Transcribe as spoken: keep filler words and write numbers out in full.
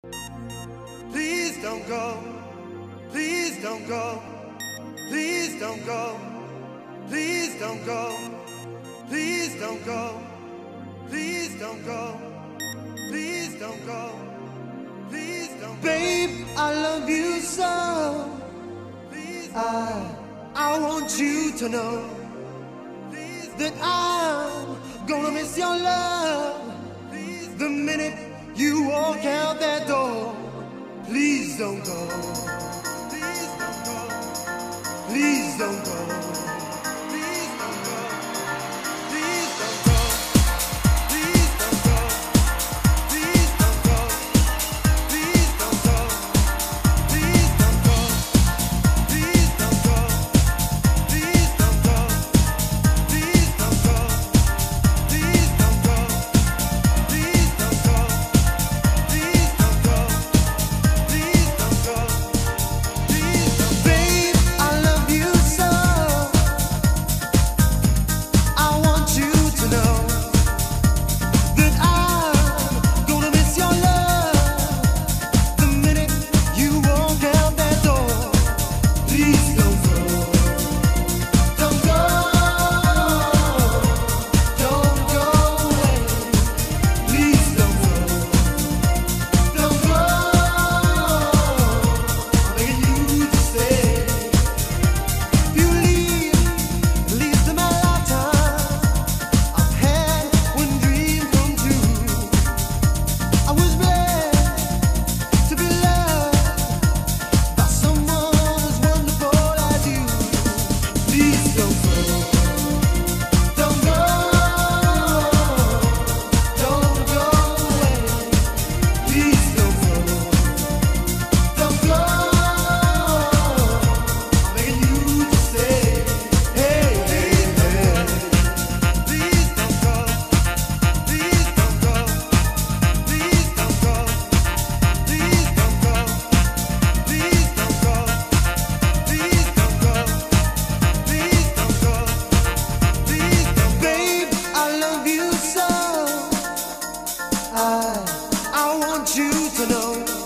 Please don't go. Please don't go. Please don't go. Please don't go. Please don't go. Please don't go. Please don't go. Please don't go. Babe, I love you so. Please I, I want you to know that I'm gonna miss your love the minute you walk out that door. Please don't go. Please don't go. Please don't go. Please don't go. Please don't go. Please don't go. Please don't go. Please don't go. Please don't go. Please don't go. Please don't go. Please don't go. Please don't go. Please don't go. Please don't go. Please don't go. Please don't. Babe, I love you so. I want you to know that I'm gonna miss your love the minute you walk out that door. Please don't go. Don't go. Don't go away. Please don't go. Don't go. I'm begging you to stay. If you leave, at least in my lifetime, I've had one dream come true. I was blessed to be loved by someone as wonderful as you. Please don't go. Don't go. Don't go away. Please don't go. Don't go. I'm begging you to stay. Hey, hey, hey. Please don't go. Please don't go. Please don't go. Please don't go. Please don't go. Please don't go. Please don't go. Please don't. Babe, I love you so. I I want you to know